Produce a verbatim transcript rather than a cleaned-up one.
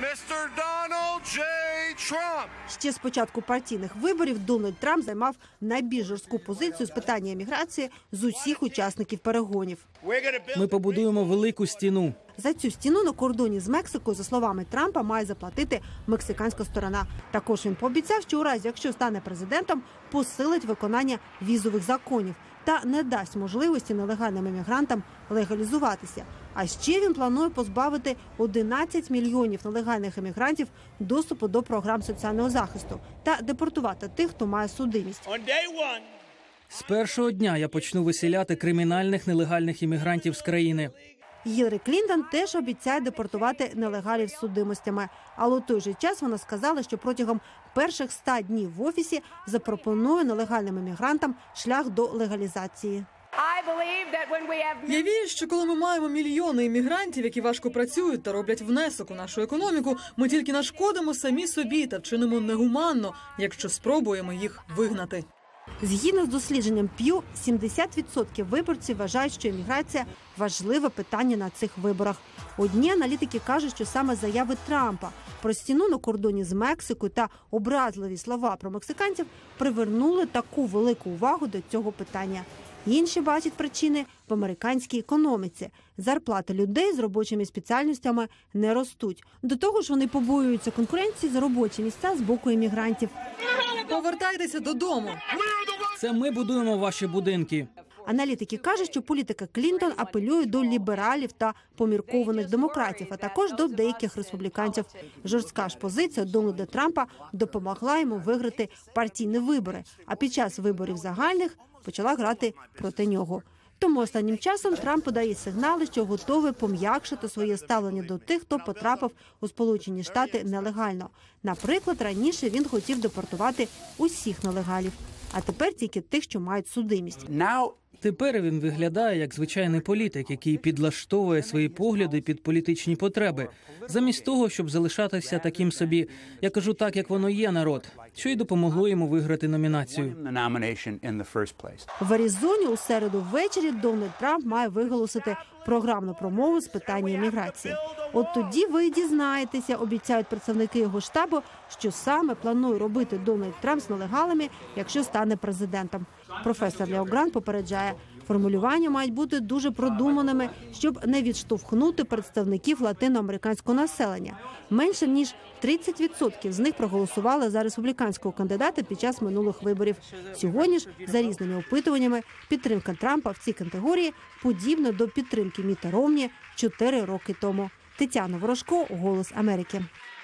містер Дональд Джей Трамп. Ще з початку партійних виборів Дональд Трамп займав найбільш жорстку позицію з питання еміграції з усіх учасників перегонів. Ми побудуємо велику стіну. За цю стіну на кордоні з Мексикою, за словами Трампа, має заплатити мексиканська сторона. Також він пообіцяв, що у разі, якщо стане президентом, посилить виконання візових законів та не дасть можливості нелегальним іммігрантам легалізуватися. А ще він планує позбавити одинадцять мільйонів нелегальних іммігрантів доступу до програм соціального захисту та депортувати тих, хто має судимість. З першого дня я почну виселяти кримінальних нелегальних іммігрантів з країни. Гіларі Клінтон теж обіцяє депортувати нелегалів з судимостями. Але у той же час вона сказала, що протягом перших ста днів в офісі запропонує нелегальним іммігрантам шлях до легалізації. Я вірю, що коли ми маємо мільйони іммігрантів, які важко працюють та роблять внесок у нашу економіку, ми тільки нашкодимо самі собі та вчинимо негуманно, якщо спробуємо їх вигнати. Згідно з дослідженням П'ю, сімдесят відсотків виборців вважають, що імміграція – важливе питання на цих виборах. Одні аналітики кажуть, що саме заяви Трампа про стіну на кордоні з Мексикою та образливі слова про мексиканців привернули таку велику увагу до цього питання. Інші бачать причини в американській економіці. Зарплати людей з робочими спеціальностями не ростуть. До того ж, вони побоюються конкуренції за робочі місця з боку іммігрантів. Повертайтеся додому. Це ми будуємо ваші будинки. Аналітики кажуть, що політика Клінтон апелює до лібералів та поміркованих демократів, а також до деяких республіканців. Жорстка ж позиція Дональда Трампа допомогла йому виграти партійні вибори, а під час виборів загальних почала грати проти нього. Тому останнім часом Трамп подає сигнали, що готовий пом'якшити своє ставлення до тих, хто потрапив у Сполучені Штати нелегально. Наприклад, раніше він хотів депортувати усіх нелегалів, а тепер тільки тих, що мають судимість. Тепер він виглядає як звичайний політик, який підлаштовує свої погляди під політичні потреби. Замість того, щоб залишатися таким собі, я кажу так, як воно є, народ, що й допомогло йому виграти номінацію. В Аризоні у середу ввечері Дональд Трамп має виголосити програмну промову з питання імміграції. От тоді ви й дізнаєтеся, обіцяють представники його штабу, що саме планує робити Дональд Трамп з нелегалами, якщо стане президентом. Професор Лео Грант попереджає, формулювання мають бути дуже продуманими, щоб не відштовхнути представників латиноамериканського населення. Менше ніж тридцять відсотків з них проголосували за республіканського кандидата під час минулих виборів. Сьогодні ж, за різними опитуваннями, підтримка Трампа в цій категорії подібна до підтримки Мітта Ромні чотири роки тому. Тетяна Ворожко, «Голос Америки».